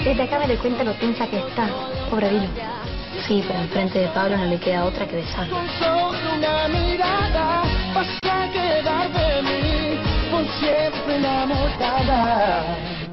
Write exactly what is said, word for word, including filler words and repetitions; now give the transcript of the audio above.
Desde acá me doy cuenta lo tensa que está. Pobre Vino. Sí, pero enfrente de Pablo no le queda otra que besarlo. Con solo una mirada vas a quedar de mí por siempre enamorada.